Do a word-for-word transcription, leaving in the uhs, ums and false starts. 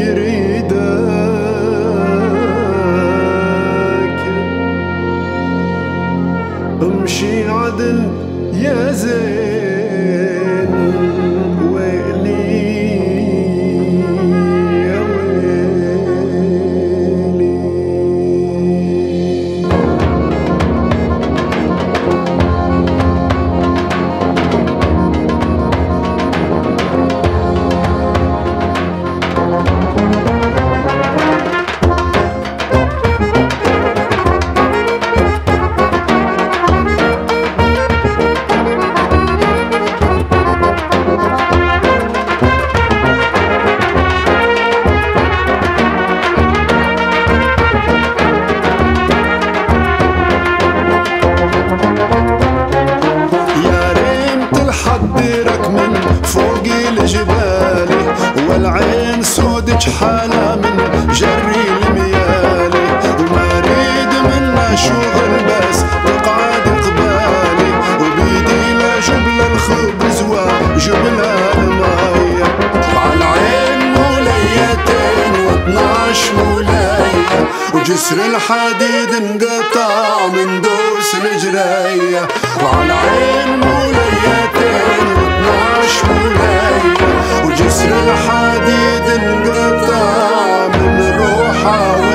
يريدك امشي عدل يا زين ويلي يا ويلي. حضرك من فوق الجبال والعين سود جحالة من جري الميالي وما ريد منا شغل بس تقعد قبالي وبيدي لا جبل الخبز وجبل الماية وعلى العين موليتين واثناش مولاية وجسر الحديد انقطع من دوس الجرية وعلى العين موليتين واثناش مولاية وجسر الحديد انقطع من روحه